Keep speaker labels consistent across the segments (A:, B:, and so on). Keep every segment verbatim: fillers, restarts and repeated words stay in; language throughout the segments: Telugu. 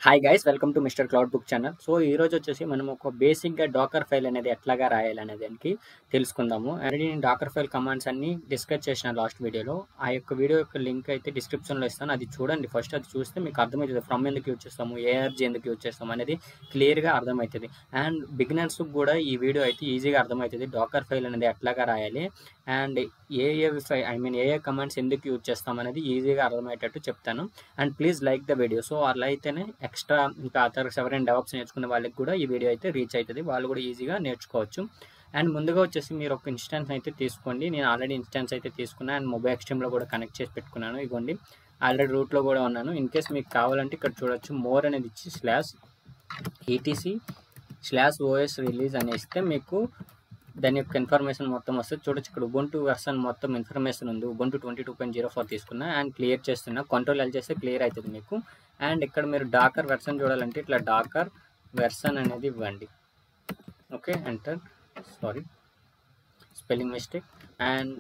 A: Hi guys welcome to mister Cloud Book channel. So ఈ రోజు వచ్చేసి మనం ఒక బేసిక్గా డాకర్ ఫైల్ అనేది ఎట్లాగా రాయాలి అనే దానికి తెలుసుకుందాము. ఆల్రెడీ నేను డాకర్ ఫైల్ కమాండ్స్ అన్ని డిస్కస్ చేసిన లాస్ట్ వీడియోలో. ఆ యొక్క వీడియో యొక్క లింక్ అయితే డిస్క్రిప్షన్లో ఇస్తాను, అది చూడండి. ఫస్ట్ అది చూస్తే మీకు అర్థమవుతుంది ఫ్రమ్ ఎందుకు యూజ్ చేస్తాము, ఏఆర్జీ ఎందుకు యూజ్ చేస్తాము అనేది క్లియర్గా అర్థమవుతుంది. అండ్ బిగినర్స్కి కూడా ఈ వీడియో అయితే ఈజీగా అర్థమవుతుంది డాకర్ ఫైల్ అనేది ఎట్లాగా రాయాలి అండ్ ఏ ఏ ఫై ఐ మీన్ ఏ ఏ కమాండ్స్ ఎందుకు యూజ్ చేస్తాం అనేది ఈజీగా అర్థమయ్యేటట్టు చెప్తాను. And please like the video. So అలా అయితేనే ఎక్స్ట్రా ఇంకా అదర్స్ ఎవరైనా డెవలప్స్ నేర్చుకునే వాళ్ళకి కూడా ఈ వీడియో అయితే రీచ్ అవుతుంది, వాళ్ళు కూడా ఈజీగా నేర్చుకోవచ్చు. అండ్ ముందుగా వచ్చేసి మీరు ఒక ఇన్స్టాన్స్ అయితే తీసుకోండి. నేను ఆల్రెడీ ఇన్స్టాన్స్ అయితే తీసుకున్నాను అండ్ మొబైల్ ఎక్స్ట్రీమ్లో కూడా కనెక్ట్ చేసి పెట్టుకున్నాను. ఇవ్వండి, ఆల్రెడీ రూట్లో కూడా ఉన్నాను. ఇన్ కేస్ మీకు కావాలంటే ఇక్కడ చూడొచ్చు, మోర్ అనేది ఇచ్చి slash ETC slash OS release అని ఇస్తే మీకు దాని యొక్క ఇన్ఫర్మేషన్ మొత్తం వస్తుంది. చూడొచ్చు, ఇక్కడ ఉబుంటు వెర్షన్ మొత్తం ఇన్ఫర్మేషన్ ఉంది. Ubuntu twenty two point zero four తీసుకున్నా అండ్ క్లియర్ చేస్తున్నా. కంట్రోల్ ఎల్ చేస్తే క్లియర్ అవుతుంది మీకు. అండ్ ఇక్కడ మీరు డాకర్ వెర్షన్ చూడాలంటే ఇట్లా డాకర్ వెర్షన్ అనేది ఇవ్వండి. Okay, enter. Sorry, spelling mistake. And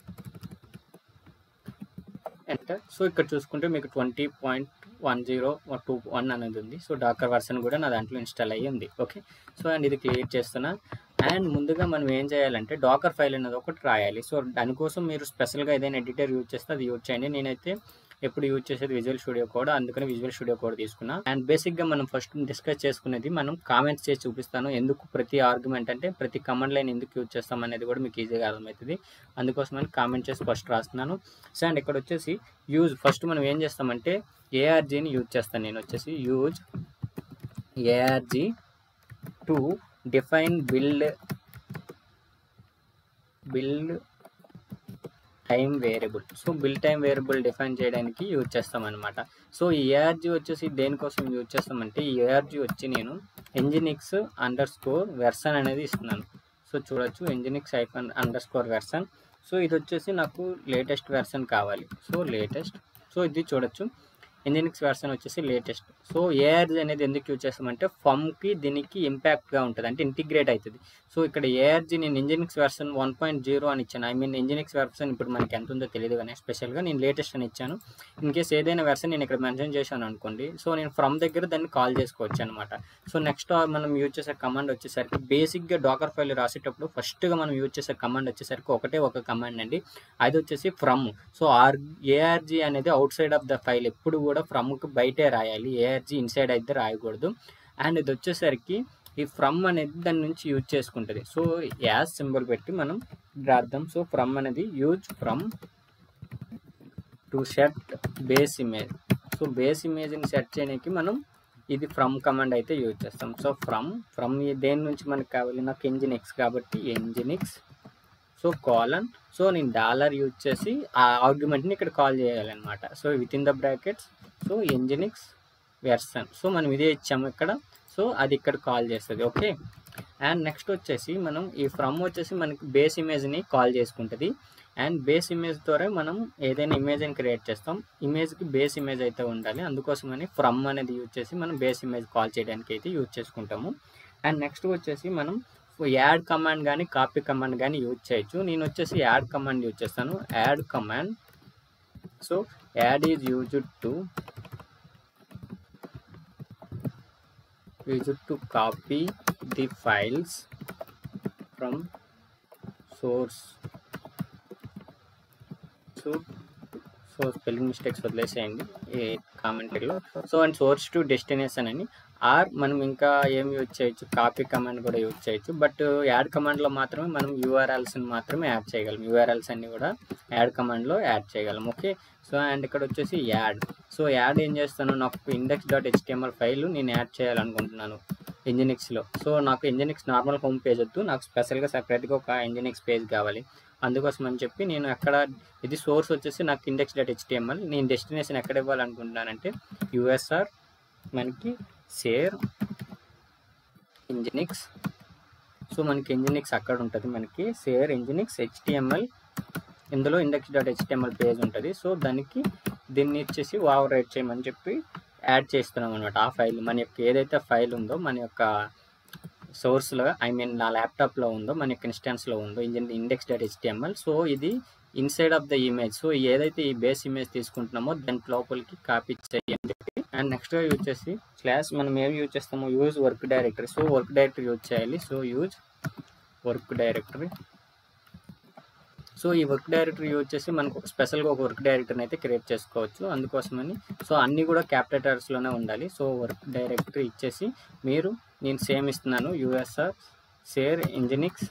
A: enter. So ఇక్కడ చూసుకుంటే మీకు twenty point one zero two one అనేది ఉంది. సో డాకర్ వెర్షన్ కూడా నా దాంట్లో ఇన్స్టాల్ అయ్యి ఉంది. ఓకే, సో అండ్ ఇది క్లియర్ చేస్తున్నా. అండ్ ముందుగా మనం ఏం చేయాలంటే డాకర్ ఫైల్ అనేది ఒకటి రాయాలి. సో దానికోసం మీరు స్పెషల్గా ఏదైనా ఎడిటర్ యూజ్ చేస్తే అది యూజ్ చేయండి. నేనైతే ఎప్పుడు యూజ్ చేసేది విజువల్ స్టూడియో కోడ్, అందుకని విజువల్ స్టూడియో కోడ్ తీసుకున్నా. అండ్ బేసిక్గా మనం ఫస్ట్ డిస్కస్ చేసుకునేది మనం కామెంట్స్ చేసి చూపిస్తాను. ఎందుకు ప్రతి ఆర్గ్యుమెంట్ అంటే ప్రతి కమాండ్ లైన్ ఎందుకు యూజ్ చేస్తాం అనేది కూడా మీకు ఈజీగా అర్థమవుతుంది. అందుకోసమని కామెంట్ చేసి ఫస్ట్ రాస్తున్నాను. సో అండ్ ఇక్కడ వచ్చేసి యూజ్ ఫస్ట్ మనం ఏం చేస్తామంటే ఏఆర్జీని యూజ్ చేస్తాను. నేను వచ్చేసి use ARG to define build build time variable. So build time variable define చేయడానికి యూజ్ చేస్తాం అనమాట. సో ఈ ఏఆర్జీ వచ్చేసి దేనికోసం యూజ్ చేస్తామంటే ఈ ఏఆర్జీ వచ్చి నేను ఎంజినిక్స్ అండర్ స్కోర్ వెర్షన్ అనేది ఇస్తున్నాను. సో చూడొచ్చు, nginx icon underscore version. So ఇది వచ్చేసి నాకు లేటెస్ట్ వెర్షన్ కావాలి. So latest. సో ఇది చూడొచ్చు, ఎంజినిక్స్ వెర్షన్ వచ్చేసి లేటెస్ట్. సో ఏఆర్జీ అనేది ఎందుకు యూజ్ చేస్తామంటే ఫమ్కి దీనికి ఇంపాక్ట్గా ఉంటుంది, అంటే ఇంటిగ్రేట్ అవుతుంది. సో ఇక్కడ ఏఆర్జీ నేను nginx version one point zero అని ఇచ్చాను. ఐ మీన్ ఎంజినిక్స్ వెర్షన్ ఇప్పుడు మనకి ఎంత ఉందో తెలియదు, కానీ స్పెషల్గా నేను లేటెస్ట్ అని ఇచ్చాను. ఇన్ కేస్ ఏదైనా వెర్షన్ నేను ఇక్కడ మెన్షన్ చేశాను అనుకోండి, సో నేను ఫ్రమ్ దగ్గర దాన్ని కాల్ చేసుకోవచ్చు అనమాట. సో నెక్స్ట్ మనం యూజ్ చేసే కమాండ్ వచ్చేసరికి బేసిక్గా డాకర్ ఫైల్ రాసేటప్పుడు ఫస్ట్గా మనం యూజ్ చేసే కమాండ్ వచ్చేసరికి ఒకటే ఒక కమాండ్ అండి, అది వచ్చేసి ఫ్రమ్. సో ఆర్ ఏఆర్జీ అనేది outside of the file, ఎప్పుడు కూడా ఫ్రమ్కి బయటే రాయాలి, ఏఆర్జీ ఇన్సైడ్ అయితే రాయకూడదు. అండ్ ఇది వచ్చేసరికి ఈ ఫ్రమ్ అనేది దాని నుంచి యూజ్ చేసుకుంటుంది. సో యాజ్ సింబల్ పెట్టి మనం రాద్దాం. సో ఫ్రమ్ అనేది use from to set base image. So base ఇమేజ్ని సెట్ చేయడానికి మనం ఇది ఫ్రమ్ కమాండ్ అయితే యూజ్ చేస్తాం. సో ఫ్రమ్ ఫ్రమ్ దేని నుంచి మనకు కావాలి, నాకు ఎంజినిక్స్ కాబట్టి ఎంజినిక్స్. So colon. సో నేను డాలర్ యూజ్ చేసి ఆ ఆర్గ్యుమెంట్ని ఇక్కడ కాల్ చేయాలన్నమాట. So within the brackets. So nginx version. So మనం ఇదే ఇచ్చాము ఇక్కడ. సో అది ఇక్కడ కాల్ చేస్తుంది. ఓకే, అండ్ నెక్స్ట్ వచ్చేసి మనం ఈ ఫ్రమ్ వచ్చేసి మనకి బేస్ ఇమేజ్ని కాల్ చేసుకుంటుంది. అండ్ బేస్ ఇమేజ్ ద్వారా మనం ఏదైనా ఇమేజ్ని క్రియేట్ చేస్తాం. ఇమేజ్కి బేస్ ఇమేజ్ అయితే ఉండాలి, అందుకోసమని ఫ్రమ్ అనేది యూజ్ చేసి మనం బేస్ ఇమేజ్ కాల్ చేయడానికి అయితే యూజ్ చేసుకుంటాము. అండ్ నెక్స్ట్ వచ్చేసి మనం యాడ్ కమాండ్ కానీ కాపీ కమాండ్ కానీ యూజ్ చేయొచ్చు. నేను వచ్చేసి యాడ్ కమాండ్ యూజ్ చేస్తాను. Add command. So add is used to used to copy the files from source. So so spelling mistakes వదిలేసేయండి ఈ కామెంటరీలో. So and source to destination అని. ఆర్ మనం ఇంకా ఏం యూజ్ చేయొచ్చు, కాపీ కమాండ్ కూడా యూజ్ చేయొచ్చు. బట్ యాడ్ కమాండ్లో మాత్రమే మనం యూఆర్ఎల్స్ని మాత్రమే యాడ్ చేయగలం. యూఆర్ఎల్స్ అన్ని కూడా యాడ్ కమాండ్లో యాడ్ చేయగలం. ఓకే, సో అండ్ ఇక్కడ వచ్చేసి యాడ్. సో యాడ్ ఏం చేస్తాను, నాకు ఇండెక్స్ డాట్ హెచ్టిఎంఎల్ ఫైల్ నేను యాడ్ చేయాలనుకుంటున్నాను ఎంజినిక్స్లో. సో నాకు ఎంజినిక్స్ నార్మల్ హోమ్ పేజ్ వద్దు, నాకు స్పెషల్గా సపరేట్గా ఒక ఎంజినిక్స్ పేజ్ కావాలి. అందుకోసం అని చెప్పి నేను అక్కడ ఇది సోర్స్ వచ్చేసి నాకు ఇండెక్స్ డాట్ హెచ్టిఎంఎల్. నేను డెస్టినేషన్ ఎక్కడ ఇవ్వాలనుకుంటున్నానంటే యూఎస్ఆర్ మనకి షేర్ ఎంజినిక్స్. సో మనకి ఎంజినిక్స్ అక్కడ ఉంటుంది, మనకి షేర్ ఎంజినిక్స్ హెచ్టిఎంఎల్. ఇందులో ఇండెక్స్ డాట్ హెచ్టిఎంఎల్ పేజ్ ఉంటుంది. సో దానికి దీన్ని ఇచ్చేసి ఓవర్ రైట్ చేయమని చెప్పి యాడ్ చేస్తున్నాం అనమాట. ఆ ఫైల్ మన యొక్క ఏదైతే ఫైల్ ఉందో మన యొక్క సోర్స్లో, ఐ మీన్ నా ల్యాప్టాప్లో ఉందో, మన యొక్క ఇన్స్టాన్స్లో ఉందో ఇండెక్స్ డాట్ హెచ్టిఎంఎల్. సో ఇది inside of the image. So ఏదైతే ఈ బేస్ ఇమేజ్ తీసుకుంటున్నామో దాని లోపలికి కాపీ చేయని చెప్పి అండ్ నెక్స్ట్గా యూజ్ చేసి స్లాష్ మనం ఏమి యూజ్ చేస్తాము, use work directory. So work directory use చేయాలి. So use work directory. So ఈ వర్క్ డైరెక్టరీ యూజ్ చేసి మనకు ఒక స్పెషల్గా ఒక వర్క్ డైరెక్టరీని అయితే క్రియేట్ చేసుకోవచ్చు. అందుకోసమని సో అన్నీ కూడా క్యాపిటల్ లెటర్స్లోనే ఉండాలి. సో వర్క్ డైరెక్టరీ ఇచ్చేసి మీరు నేను సేమ్ ఇస్తున్నాను, USR share nginx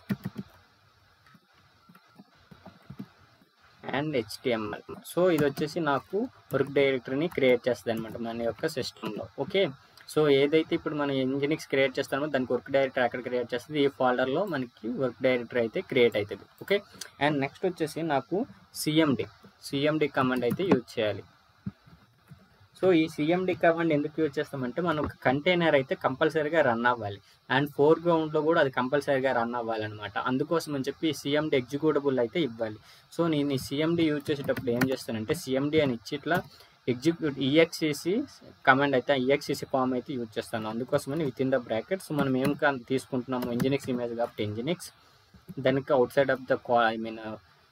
A: and HTML. So ఇది వచ్చేసి నాకు వర్క్ డైరెక్టరీని క్రియేట్ చేస్తుంది అనమాట మన యొక్క సిస్టంలో. ఓకే, సో ఏదైతే ఇప్పుడు మనం ఇంజినిక్స్ క్రియేట్ చేస్తామో దానికి వర్క్ డైరెక్టరీ అక్కడ క్రియేట్ చేస్తుంది. ఈ ఫోల్డర్లో మనకి వర్క్ డైరెక్టరీ అయితే క్రియేట్ అవుతుంది. ఓకే, అండ్ నెక్స్ట్ వచ్చేసి నాకు సిఎండి సిఎండి కమాండ్ అయితే యూజ్ చేయాలి. సో ఈ సిఎండి కమాండ్ ఎందుకు యూజ్ చేస్తామంటే మనం కంటైనర్ అయితే కంపల్సరీగా రన్ అవ్వాలి అండ్ ఫోర్ గ్రౌండ్లో కూడా అది కంపల్సరీగా రన్ అవ్వాలన్నమాట. అందుకోసం అని చెప్పి సిఎండి ఎగ్జిక్యూటబుల్ అయితే ఇవ్వాలి. సో నేను ఈ సిఎండి యూజ్ చేసేటప్పుడు ఏం చేస్తానంటే సిఎండి అని ఇచ్చి ఇట్లా ఎగ్జిక్యూట్ ఈఎక్సిసి కమాండ్ అయితే ఈఎక్సిసి ఫామ్ అయితే యూజ్ చేస్తాను. అందుకోసమని within the bracket. So మనం ఏం తీసుకుంటున్నాము ఇంజినిక్స్ ఇమేజ్ కాబట్టి ఇంజినిక్స్, దానికి outside of the I mean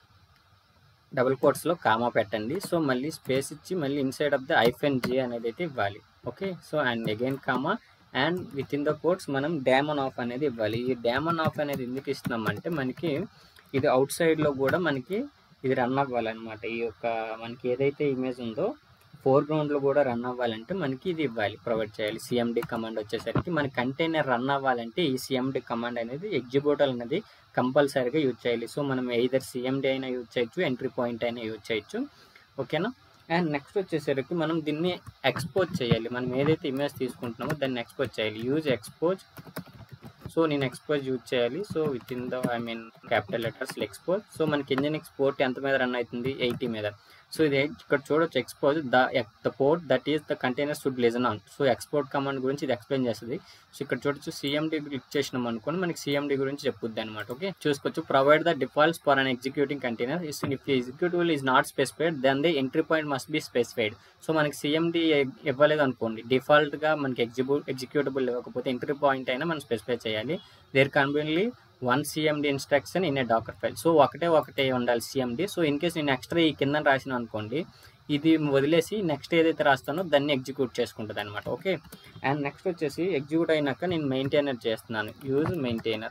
A: double కోట్స్లో కామా పెట్టండి. సో మళ్ళీ స్పేస్ ఇచ్చి మళ్ళీ inside of the hyphen G అనేది అయితే ఇవ్వాలి. Okay, so and again comma and within the quotes మనం డామన్ ఆఫ్ అనేది ఇవ్వాలి. ఈ డామన్ ఆఫ్ అనేది ఎందుకు ఇస్తున్నామంటే మనకి ఇది అవుట్ సైడ్లో కూడా మనకి ఇది రన్ అవ్వాలన్నమాట. ఈ యొక్క మనకి ఏదైతే ఇమేజ్ ఉందో ఫోర్ గ్రౌండ్లో కూడా రన్ అవ్వాలంటే మనకి ఇది ఇవ్వాలి, ప్రొవైడ్ చేయాలి. సిఎండి కమాండ్ వచ్చేసరికి మన కంటైనర్ రన్ అవ్వాలంటే ఈ సిఎండి కమాండ్ అనేది ఎగ్జిక్యూటబుల్ అనేది కంపల్సరీగా యూజ్ చేయాలి. సో మనం ఎయిదర్ సిఎండి అయినా యూజ్ చేయొచ్చు, ఎంట్రీ పాయింట్ అయినా యూజ్ చేయొచ్చు. ఓకేనా, అండ్ నెక్స్ట్ వచ్చేసరికి మనం దీన్ని ఎక్స్పోజ్ చేయాలి. మనం ఏదైతే ఇమేజ్ తీసుకుంటున్నామో దాన్ని ఎక్స్పోజ్ చేయాలి. Use expose. సో నేను ఎక్స్పోజ్ యూజ్ చేయాలి. So within the I mean capital letters expose. So మనకి ఇంజినిక్స్ పోర్ట్ ఎంత మీద రన్ అవుతుంది, ఎయిటీ మీద. సో ఇది ఇక్కడ చూడొచ్చు expose the the port that is the container should listen on. So export command గురించి ఇది ఎక్స్ప్లెయిన్ చేస్తుంది. సో ఇక్కడ చూడొచ్చు సిఎండి క్లిక్ చేసినాం అనుకోండి మనకి సిఎండి గురించి చెప్పుద్ది అనమాట. ఓకే, చూసుకోవచ్చు. Provide the defaults for an executing container. If executable is not specified then the entry point must be specified. So మనకి సిఎండి ఇవ్వలేదు అనుకోండి, డిఫాల్ట్గా మనకి ఎగ్జిక్యూ ఎగ్జిక్యూటబుల్ ఇవ్వకపోతే ఎంట్రీ పాయింట్ అయినా మనం స్పెసిఫై చేయాలి. There conveniently one CMD instruction in a Docker file. So ఒకటే ఒకటే ఉండాలి సిఎండి. సో ఇన్ కేస్ నేను ఎక్స్ట్రా ఈ కింద రాసిన అనుకోండి, ఇది వదిలేసి నెక్స్ట్ ఏదైతే రాస్తానో దాన్ని ఎగ్జిక్యూట్ చేసుకుంటుంది అనమాట. ఓకే, అండ్ నెక్స్ట్ వచ్చేసి ఎగ్జిక్యూట్ అయినాక నేను మెయింటైనర్ చేస్తున్నాను. Use maintainer.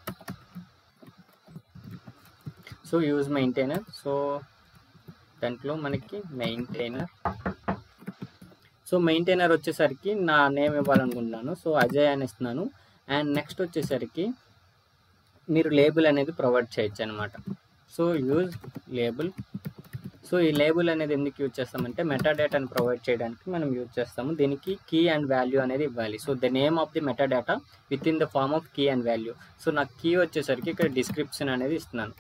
A: So use maintainer. So దాంట్లో మనకి మెయింటైనర్. సో మెయింటైనర్ వచ్చేసరికి నా నేమ్ ఇవ్వాలనుకుంటున్నాను. సో అజయ్ అని ఇస్తున్నాను. అండ్ నెక్స్ట్ వచ్చేసరికి మీరు లేబుల్ అనేది ప్రొవైడ్ చేయొచ్చు అనమాట. So use label. సో ఈ లేబుల్ అనేది ఎందుకు యూజ్ చేస్తామంటే మెటాడేటాని ప్రొవైడ్ చేయడానికి మనం యూజ్ చేస్తాము. దీనికి కీ అండ్ వాల్యూ అనేది ఇవ్వాలి. So the name of the metadata within the form of key and value. So నాకు కీ వచ్చేసరికి ఇక్కడ డిస్క్రిప్షన్ అనేది ఇస్తున్నాను.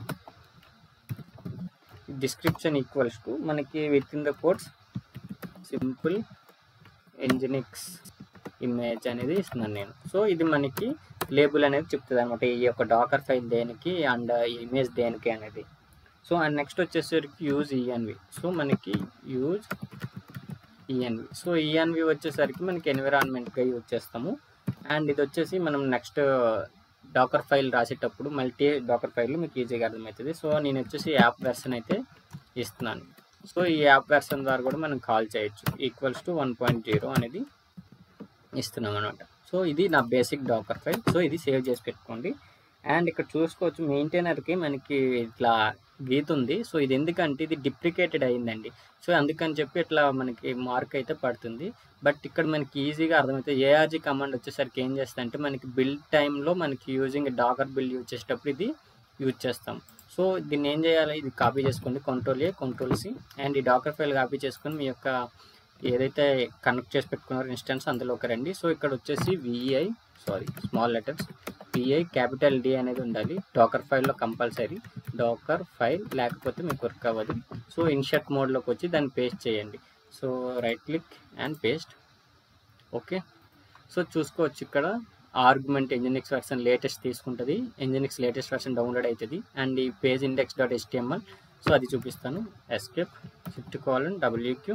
A: డిస్క్రిప్షన్ ఈక్వల్స్ టు మనకి within the quotes simple nginx image అనేది ఇస్తున్నాను నేను. సో ఇది మనకి లేబుల్ అనేది చెప్తుంది అనమాట, ఈ యొక్క డాకర్ ఫైల్ దేనికి అండ్ ఇమేజ్ దేనికి అనేది. సో అండ్ నెక్స్ట్ వచ్చేసరికి యూజ్ ఈఎన్వి. సో మనకి యూజ్ ఈఎన్వి. సో ఈఎన్వి వచ్చేసరికి మనకి ఎన్విరాన్మెంట్గా యూజ్ చేస్తాము. అండ్ ఇది వచ్చేసి మనం నెక్స్ట్ డాకర్ ఫైల్ రాసేటప్పుడు మల్టీ డాకర్ ఫైల్ మీకు ఈజీగా అర్థమవుతుంది. సో నేను వచ్చేసి యాప్ వెర్షన్ అయితే ఇస్తున్నాను. సో ఈ యాప్ వెర్షన్ ద్వారా కూడా మనం కాల్ చేయొచ్చు. Equals to one point zero అనేది ఇస్తున్నాం అనమాట. సో ఇది నా బేసిక్ డాకర్ ఫైల్. సో ఇది సేవ్ చేసి పెట్టుకోండి. అండ్ ఇక్కడ చూసుకోవచ్చు మెయింటైనర్కి మనకి ఇట్లా గీత ఉంది. సో ఇది ఎందుకంటే ఇది డిప్రికేటెడ్ అయిందండి. సో అందుకని చెప్పి ఇట్లా మనకి మార్క్ అయితే పడుతుంది. బట్ ఇక్కడ మనకి ఈజీగా అర్థమవుతుంది. ఏఆర్జీ కమాండ్ వచ్చేసరికి ఏం చేస్తా అంటే మనకి బిల్డ్ టైంలో మనకి యూజింగ్ డాకర్ బిల్డ్ యూజ్ చేసేటప్పుడు ఇది యూజ్ చేస్తాం. సో దీన్ని ఏం చేయాలి, ఇది కాపీ చేసుకోండి, control A control C. And ఈ డాకర్ ఫైల్ కాపీ చేసుకొని మీ యొక్క ఏదైతే కనెక్ట్ చేసి పెట్టుకున్నారో ఇన్స్టెన్స్ అందులోకి రండి. సో ఇక్కడ వచ్చేసి VI sorry small letters VI capital D అనేది ఉండాలి డాకర్ ఫైల్లో కంపల్సరీ. డాకర్ ఫైల్ లేకపోతే మీకు వర్క్ అవ్వదు. సో ఇన్షర్ట్ మోడ్లోకి వచ్చి దాన్ని పేస్ట్ చేయండి. So right click and paste. Okay, so చూసుకోవచ్చు ఇక్కడ ఆర్గ్యుమెంట్ ఇంజినిక్స్ వెర్షన్ లేటెస్ట్ తీసుకుంటుంది. ఇంజినిక్స్ లేటెస్ట్ వెర్షన్ డౌన్లోడ్ అవుతుంది. అండ్ ఈ page index dot HTML. So అది చూపిస్తాను. Escape shift colon WQ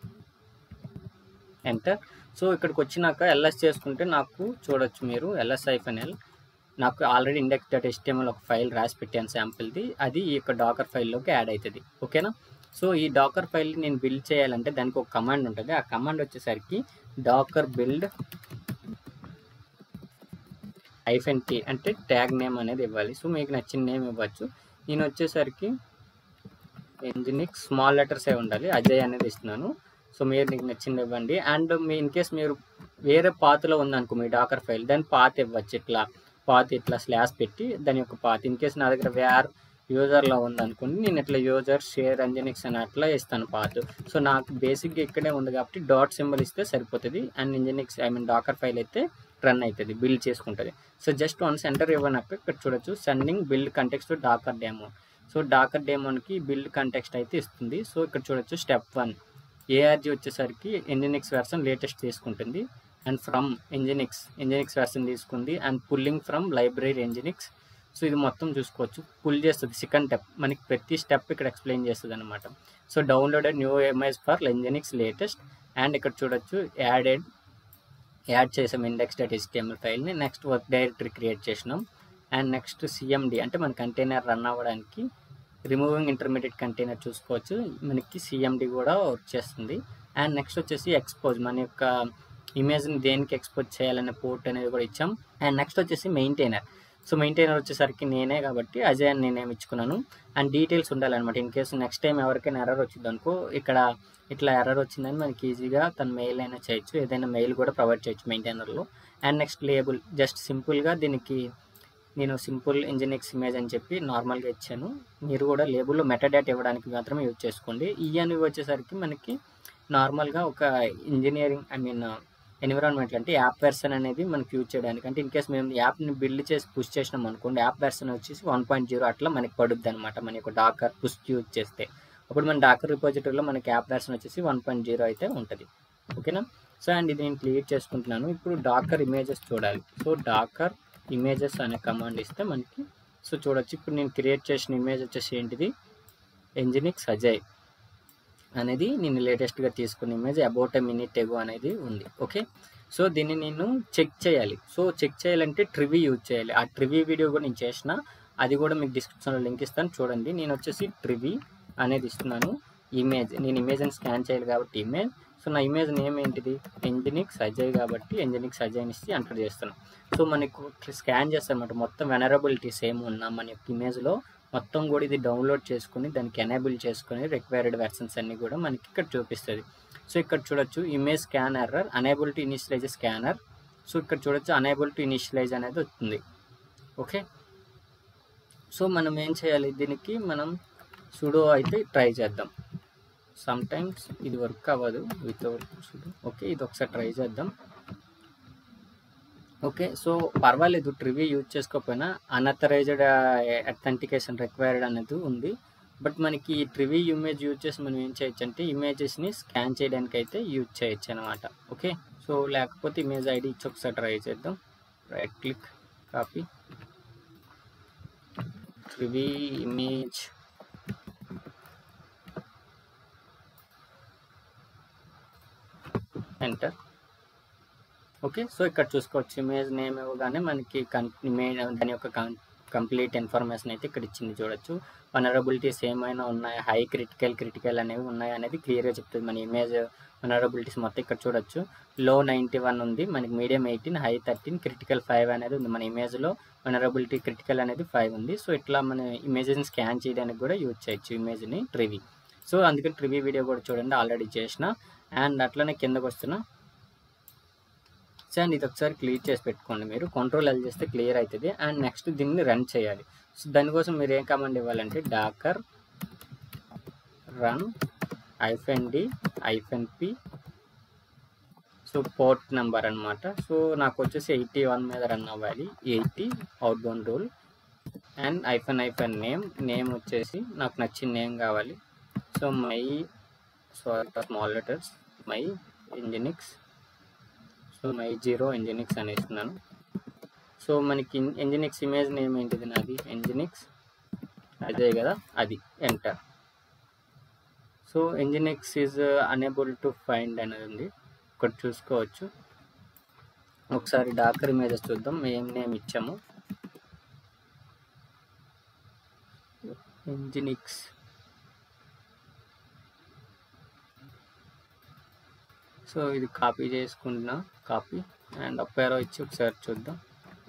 A: enter. So ఇక్కడికి వచ్చినాక ఎల్ఎస్ చేసుకుంటే నాకు చూడొచ్చు మీరు ఎల్ఎస్ ఐఫన్ ఎల్ నాకు ఆల్రెడీ ఇండెక్స్ డాట్ హెచ్టిఎంఎల్ ఒక ఫైల్ రాసి పెట్టాను శాంపిల్ది. అది ఈ యొక్క డాకర్ ఫైల్లోకి యాడ్ అవుతుంది. ఓకేనా, సో ఈ డాకర్ ఫైల్ నేను బిల్డ్ చేయాలంటే దానికి ఒక కమాండ్ ఉంటుంది. ఆ కమాండ్ వచ్చేసరికి డాకర్ బిల్డ్ హైఫెన్ టీ అంటే ట్యాగ్ నేమ్ అనేది ఇవ్వాలి. సో మీకు నచ్చిన నేమ్ ఇవ్వచ్చు. నేను వచ్చేసరికి ఇంజినిక్స్ స్మాల్ లెటర్స్ ఏ ఉండాలి, అజయ్ అనేది ఇస్తున్నాను. సో మీరు మీకు నచ్చింది ఇవ్వండి. అండ్ మీ ఇన్ కేస్ మీరు వేరే పాత్లో ఉందనుకో మీ డాకర్ ఫైల్, దాని పాత్ ఇవ్వచ్చు. ఇట్లా పాత్ ఇట్లా స్లాష్ పెట్టి దాని యొక్క పాత్. ఇన్ కేస్ నా దగ్గర వేర్ యూజర్లో ఉందనుకోండి, నేను ఇట్లా యూజర్ షేర్ ఇంజినిక్స్ అని అట్లా ఇస్తాను పాత్. సో నాకు బేసిక్గా ఇక్కడే ఉంది కాబట్టి డాట్ సింబల్ ఇస్తే సరిపోతుంది. And Nginx I mean Docker file అయితే రన్ అవుతుంది, బిల్డ్ చేసుకుంటుంది. సో జస్ట్ వన్స్ ఎంటర్ ఇవ్వనాక ఇక్కడ చూడొచ్చు sending build context Docker demo. So Docker డెమోకి బిల్డ్ కంటెక్స్ట్ అయితే ఇస్తుంది. సో ఇక్కడ చూడొచ్చు స్టెప్ వన్ ఏఆర్జీ వచ్చేసరికి ఇంజినిక్స్ వెర్షన్ లేటెస్ట్ తీసుకుంటుంది. And from Nginx Nginx version తీసుకుంది. And pulling from library Nginx. So ఇది మొత్తం చూసుకోవచ్చు, పుల్ చేస్తుంది. సెకండ్ స్టెప్ మనకి ప్రతి స్టెప్ ఇక్కడ ఎక్స్ప్లెయిన్ చేస్తుంది అనమాట. So downloaded new image for Nginx latest. And ఇక్కడ చూడొచ్చు యాడెడ్ యాడ్ చేసాం ఇండెక్స్ డాట్ హెచ్టిఎంఎల్ ఫైల్ని. నెక్స్ట్ వర్క్ డైరెక్టరీ క్రియేట్ చేసినాం. అండ్ నెక్స్ట్ సిఎండి అంటే మన కంటైనర్ రన్ అవ్వడానికి రిమూవింగ్ ఇంటర్మీడియట్ కంటైనర్ చూసుకోవచ్చు, మనకి సిఎండి కూడా వర్క్ చేస్తుంది. అండ్ నెక్స్ట్ వచ్చేసి ఎక్స్పోజ్, మన యొక్క ఇమేజ్ని దేనికి ఎక్స్పోజ్ చేయాలనే పోర్ట్ అనేది కూడా ఇచ్చాం. అండ్ నెక్స్ట్ వచ్చేసి మెయింటైనర్. సో మెయింటైనర్ వచ్చేసరికి నేనే కాబట్టి అజయ్ అని నేనేమి ఇచ్చుకున్నాను. అండ్ డీటెయిల్స్ ఉండాలన్నమాట. ఇన్ కేసు నెక్స్ట్ టైం ఎవరికైనా ఎర్రర్ వచ్చింది అనుకో, ఇక్కడ ఇట్లా ఎర్రర్ వచ్చిందని మనకి ఈజీగా తన మెయిల్ అయినా చేయొచ్చు, ఏదైనా మెయిల్ కూడా ప్రొవైడ్ చేయొచ్చు మెయింటైనర్లో. అండ్ నెక్స్ట్ లేబుల్, జస్ట్ సింపుల్గా దీనికి నేను సింపుల్ ఇంజినిక్స్ ఇమేజ్ అని చెప్పి నార్మల్గా ఇచ్చాను. మీరు కూడా లేబుల్లో మెటాడేటా ఇవ్వడానికి మాత్రమే యూజ్ చేసుకోండి. ఈ అనేవి వచ్చేసరికి మనకి నార్మల్గా ఒక ఇంజనీరింగ్ ఐ మీన్ ఎన్విరాన్మెంట్ అంటే యాప్ వెర్షన్ అనేది మనకి యూజ్ చేయడానికి. అంటే ఇన్ కేస్ మేము యాప్ని బిల్డ్ చేసి పుష్ చేసినాం అనుకోండి, యాప్ వెర్షన్ వచ్చేసి వన్ పాయింట్ జీరో అట్లా మనకి పడుద్ది అనమాట. మన యొక్క డాకర్ పుష్ యూజ్ చేస్తే అప్పుడు మన డాకర్ రిపోజిటరీలో మనకి యాప్ వెర్షన్ వచ్చేసి వన్ పాయింట్ జీరో అయితే ఉంటుంది. ఓకేనా? సో అండ్ ఇది నేను క్రియేట్ చేసుకుంటున్నాను. ఇప్పుడు డాకర్ ఇమేజెస్ చూడాలి. సో డాకర్ ఇమేజెస్ అనే కమాండ్ ఇస్తే మనకి సో చూడొచ్చు. ఇప్పుడు నేను క్రియేట్ చేసిన ఇమేజ్ వచ్చేసి ఏంటిది, ఇంజినిక్స్ అజయ్ అనేది నేను లేటెస్ట్గా తీసుకున్న image about a minute ago అనేది ఉంది. ఓకే, సో దీన్ని నేను చెక్ చేయాలి. సో చెక్ చేయాలంటే ట్రివీ యూజ్ చేయాలి. ఆ ట్రివీ వీడియో కూడా నేను చేసిన, అది కూడా మీకు డిస్క్రిప్షన్లో లింక్ ఇస్తాను చూడండి. నేను వచ్చేసి ట్రివీ అనేది ఇస్తున్నాను. ఇమేజ్ నేను ఇమేజ్ని స్కాన్ చేయాలి కాబట్టి ఇమేజ్. సో నా ఇమేజ్ నేమ్ ఏంటిది, ఇంజినిక్స్ అజయ్ కాబట్టి ఇంజినిక్స్ అజయ్ని ఇచ్చి ఎంటర్ చేస్తాను. సో మనకు స్కాన్ చేస్తానమాట మొత్తం వెనరబిలిటీస్ ఏమి ఉన్నా మన యొక్క ఇమేజ్లో మొత్తం కూడా ఇది డౌన్లోడ్ చేసుకుని దానికి ఎనేబుల్ చేసుకుని రిక్వైర్డ్ వెర్షన్స్ అన్నీ కూడా మనకి ఇక్కడ చూపిస్తుంది. సో ఇక్కడ చూడొచ్చు image scan error, unable to initialize scanner. So ఇక్కడ చూడొచ్చు అనేబుల్ టు ఇనిషియలైజ్ అనేది వస్తుంది. ఓకే, సో మనం ఏం చేయాలి, దీనికి మనం సుడో అయితే ట్రై చేద్దాం. సమ్ టైమ్స్ ఇది వర్క్ అవ్వదు వితౌట్ సుడో. ఓకే, ఇది ఒకసారి ట్రై చేద్దాం. ఓకే, సో పర్వాలేదు, ట్రివీ యూజ్ చేసుకోకపోయినా అన్అథరైజ్డ్ అథెంటికేషన్ రిక్వైర్డ్ అనేది ఉంది. బట్ మనకి ఈ ట్రివీ ఇమేజ్ యూజ్ చేసి మనం ఏం చేయొచ్చు అంటే ఇమేజెస్ని స్కాన్ చేయడానికి అయితే యూజ్ చేయొచ్చు అనమాట. ఓకే, సో లేకపోతే ఇమేజ్ ఐడి ఇచ్చి ఒకసారి ట్రై చేద్దాం. Right click, copy Trivy image, enter. Okay, so ఇక్కడ చూసుకోవచ్చు ఇమేజ్ నేమ్ ఇవ్వగానే మనకి కన్ ఇమేజ్ దాని యొక్క కంప్లీట్ ఇన్ఫర్మేషన్ అయితే ఇక్కడ ఇచ్చింది చూడొచ్చు. వనరబిలిటీస్ ఏమైనా ఉన్నాయి, హై క్రిటికల్ క్రిటికల్ అనేవి ఉన్నాయి అనేది క్లియర్గా చెప్తుంది. మన ఇమేజ్ వనరబిలిటీస్ మొత్తం ఇక్కడ చూడొచ్చు. లో నైంటీ వన్ ఉంది, మనకి medium eighteen, high thirteen, critical five అనేది ఉంది. మన ఇమేజ్లో వనరబిలిటీ క్రిటికల్ అనేది ఫైవ్ ఉంది. సో ఇట్లా మన ఇమేజ్ని స్కాన్ చేయడానికి కూడా యూజ్ చేయొచ్చు ఇమేజ్ని ట్రివీ. సో అందుకని ట్రివీ వీడియో కూడా చూడండి, ఆల్రెడీ చేసిన. అండ్ అట్లనే కిందకు వస్తున్నా. అండ్ ఇది ఒకసారి క్లియర్ చేసి పెట్టుకోండి, మీరు కంట్రోల్ ఎల్ చేస్తే క్లియర్ అవుతుంది. అండ్ నెక్స్ట్ దీన్ని రన్ చేయాలి. సో దానికోసం మీరు ఏం కమాండ్ ఇవ్వాలంటే Docker run hyphen D hyphen P, so port number అనమాట. సో నాకు వచ్చేసి ఎయిటీ వన్ మీద రన్ అవ్వాలి, eighty outbound rule. And hyphen hyphen name, name వచ్చేసి నాకు నచ్చిన నేమ్ కావాలి. So my sorry small letters my Nginx, so my zero Nginx అని ఇస్తున్నాను. సో మనకి ఇంజినిక్స్ ఇమేజ్ నేమ్ ఏంటిది, నాది ఇంజినిక్స్ అదే కదా, అది enter. So Nginx is unable to find అనేది ఉంది, ఇక్కడ చూసుకోవచ్చు. ఒకసారి డాకర్ ఇమేజెస్ చూద్దాం, ఏం నేమ్ ఇచ్చాము. ఇంజినిక్స్ సో ఇది కాపీ చేసుకుంటున్నా, కాపీ అండ్ అప్ యారో ఇచ్చి ఒకసారి చూద్దాం.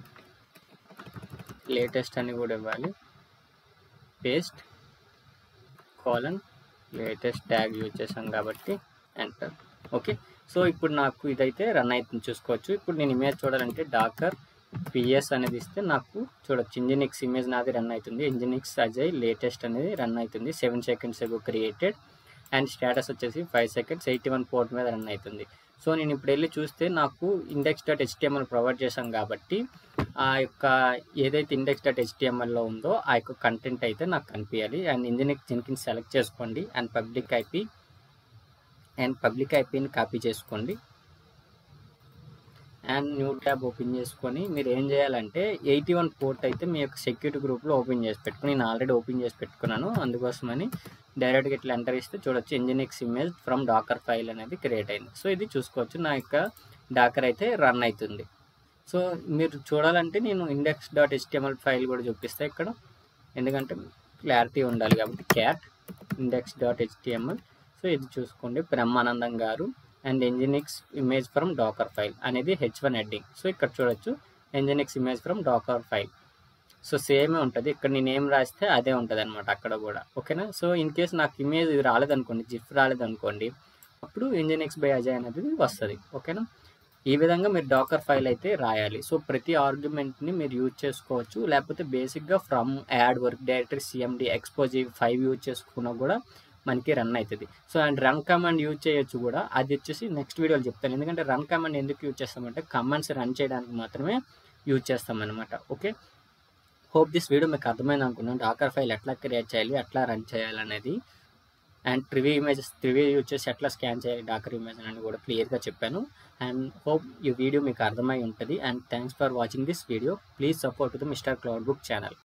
A: లేటెస్ట్ అని కూడా ఇవ్వాలి, paste colon latest tag use చేసాం కాబట్టి ఎంటర్. ఓకే, సో ఇప్పుడు నాకు ఇదైతే రన్ అవుతుంది చూసుకోవచ్చు. ఇప్పుడు నేను ఇమేజ్ చూడాలంటే డాకర్ పిఎస్ అనేది ఇస్తే నాకు చూడొచ్చు ఇంజినిక్స్ ఇమేజ్ నాది రన్ అవుతుంది. ఇంజినిక్స్ అజయ్ లేటెస్ట్ అనేది రన్ అవుతుంది, seven seconds ago created and status వచ్చేసి five seconds eighty one port మీద రన్ అవుతుంది. సో నేను ఇప్పుడు వెళ్ళి చూస్తే నాకు ఇండెక్స్ డాట్ హెచ్టిఎంఎల్ ప్రొవైడ్ చేశాం కాబట్టి ఆ యొక్క ఏదైతే ఇండెక్స్ డాట్ హెచ్టిఎంఎల్లో ఉందో ఆ యొక్క కంటెంట్ అయితే నాకు కనిపించాలి. అండ్ ఇంజినిక్స్ జెన్కిన్స్ సెలెక్ట్ చేసుకోండి and public IP and public ఐపీని కాపీ చేసుకోండి అండ్ న్యూ ట్యాబ్ ఓపెన్ చేసుకొని మీరు ఏం చేయాలంటే ఎయిటీ వన్ పోర్ట్ అయితే మీ యొక్క సెక్యూరిటీ గ్రూప్లో ఓపెన్ చేసి పెట్టుకుని, నేను ఆల్రెడీ ఓపెన్ చేసి పెట్టుకున్నాను, అందుకోసమని డైరెక్ట్గా ఇట్లా ఎంటర్ ఇస్తే చూడొచ్చు Nginx image from Docker file అనేది క్రియేట్ అయింది. సో ఇది చూసుకోవచ్చు, నా యొక్క డాకర్ అయితే రన్ అవుతుంది. సో మీరు చూడాలంటే నేను ఇండెక్స్ డాట్ హెచ్టిఎంఎల్ ఫైల్ కూడా చూపిస్తాను ఇక్కడ, ఎందుకంటే క్లారిటీ ఉండాలి కాబట్టి. Cat index dot HTML, so ఇది చూసుకోండి, బ్రహ్మానందం గారు and Nginx image from Docker file అనేది హెచ్ వన్ హెడ్డింగ్. సో ఇక్కడ చూడొచ్చు Nginx image from Docker file. So సేమే ఉంటుంది, ఇక్కడ నేను ఏం రాస్తే అదే ఉంటుంది అనమాట అక్కడ కూడా. ఓకేనా, సో ఇన్ కేస్ నాకు ఇమేజ్ ఇది రాలేదనుకోండి, జిఫ్ రాలేదనుకోండి, అప్పుడు ఇంజినిక్స్ బై అజయ్ అనేది వస్తుంది. ఓకేనా, ఈ విధంగా మీరు డాకర్ ఫైల్ అయితే రాయాలి. సో ప్రతి ఆర్గ్యుమెంట్ని మీరు యూజ్ చేసుకోవచ్చు, లేకపోతే బేసిక్గా from add work directory CMD expose five use చేసుకున్నా కూడా మనకి రన్ అవుతుంది. So and run command use చేయొచ్చు కూడా, అది వచ్చేసి నెక్స్ట్ వీడియోలో చెప్తాను. ఎందుకంటే రన్ కమాండ్ ఎందుకు యూజ్ చేస్తామంటే కమాండ్స్ రన్ చేయడానికి మాత్రమే యూజ్ చేస్తామన్నమాట. ఓకే, హోప్ దిస్ వీడియో మీకు అర్థమైంది అనుకున్నాను, డాకర్ ఫైల్ ఎట్లా క్రియేట్ చేయాలి, ఎట్లా రన్ చేయాలనేది, and Trivy images Trivy use చేసి ఎట్లా స్కాన్ చేయాలి డాకర్ ఇమేజ్ అని కూడా క్లియర్గా చెప్పాను. అండ్ హోప్ ఈ వీడియో మీకు అర్థమై ఉంటుంది. And thanks for watching this video. Please support to the Mister Cloud Book channel.